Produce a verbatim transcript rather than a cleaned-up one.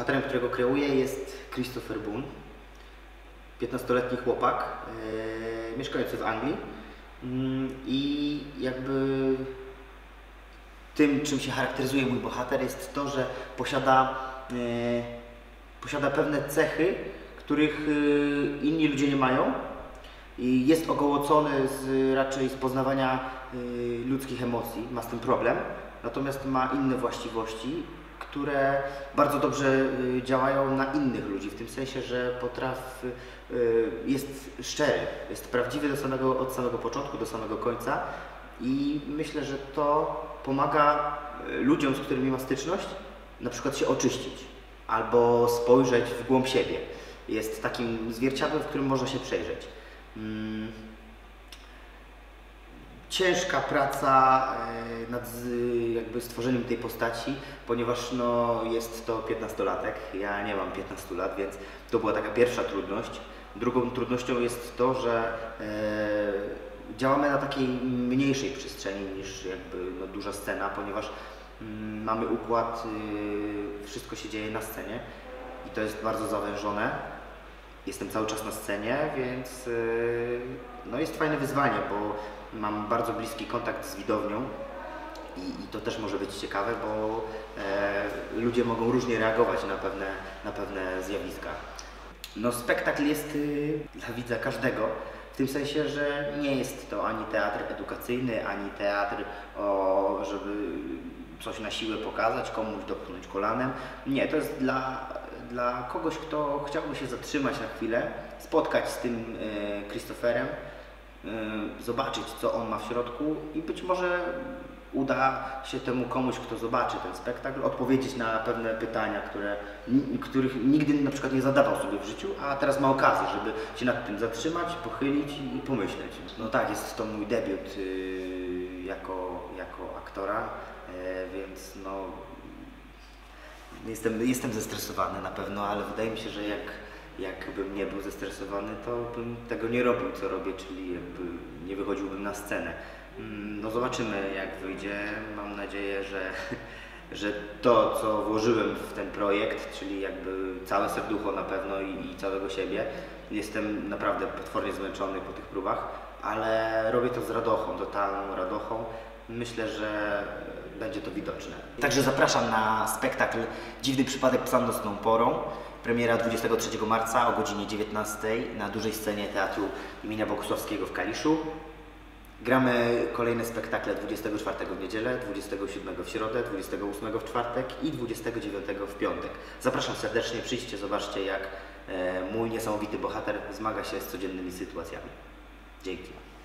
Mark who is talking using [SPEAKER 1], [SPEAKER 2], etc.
[SPEAKER 1] Bohaterem, którego kreuję, jest Christopher Boone, piętnastoletni chłopak, yy, mieszkający w Anglii. Yy, I jakby tym, czym się charakteryzuje mój bohater, jest to, że posiada, yy, posiada pewne cechy, których yy, inni ludzie nie mają. I jest ogołocony z, raczej z poznawania yy, ludzkich emocji, ma z tym problem, natomiast ma inne właściwości, które bardzo dobrze yy, działają na innych ludzi, w tym sensie, że potrafi, yy, jest szczery, jest prawdziwy do samego, od samego początku do samego końca i myślę, że to pomaga ludziom, z którymi ma styczność, na przykład się oczyścić albo spojrzeć w głąb siebie. Jest takim zwierciadłem, w którym można się przejrzeć. Hmm. Ciężka praca nad jakby stworzeniem tej postaci, ponieważ no, jest to piętnastolatek, ja nie mam piętnastu lat, więc to była taka pierwsza trudność. Drugą trudnością jest to, że e, działamy na takiej mniejszej przestrzeni niż jakby no, duża scena, ponieważ mm, mamy układ, y, wszystko się dzieje na scenie i to jest bardzo zawężone. Jestem cały czas na scenie, więc yy, no jest fajne wyzwanie, bo mam bardzo bliski kontakt z widownią i, i to też może być ciekawe, bo e, ludzie mogą różnie reagować na pewne, na pewne zjawiska. No, spektakl jest yy, dla widza każdego, w tym sensie, że nie jest to ani teatr edukacyjny, ani teatr, o, żeby coś na siłę pokazać, komuś dopchnąć kolanem. Nie, to jest dla, dla kogoś, kto chciałby się zatrzymać na chwilę, spotkać z tym e, Christopherem, e, zobaczyć, co on ma w środku i być może uda się temu komuś, kto zobaczy ten spektakl, odpowiedzieć na pewne pytania, które, których nigdy na przykład nie zadawał sobie w życiu, a teraz ma okazję, żeby się nad tym zatrzymać, pochylić i pomyśleć. No tak, jest to mój debiut yy, jako, jako aktora, yy, więc no, jestem, jestem zestresowany na pewno, ale wydaje mi się, że jak, jakbym nie był zestresowany, to bym tego nie robił, co robię, czyli jakby nie wychodziłbym na scenę. No zobaczymy, jak wyjdzie. Mam nadzieję, że, że to, co włożyłem w ten projekt, czyli jakby całe serducho na pewno i, i całego siebie, jestem naprawdę potwornie zmęczony po tych próbach, ale robię to z radochą, totalną radochą. Myślę, że będzie to widoczne. Także zapraszam na spektakl Dziwny przypadek psa nocną porą. Premiera dwudziestego trzeciego marca o godzinie dziewiętnastej na dużej scenie Teatru imienia Bokusławskiego w Kaliszu. Gramy kolejne spektakle dwudziestego czwartego w niedzielę, dwudziestego siódmego w środę, dwudziestego ósmego w czwartek i dwudziestego dziewiątego w piątek. Zapraszam serdecznie, przyjdźcie, zobaczcie, jak mój niesamowity bohater zmaga się z codziennymi sytuacjami. Dzięki.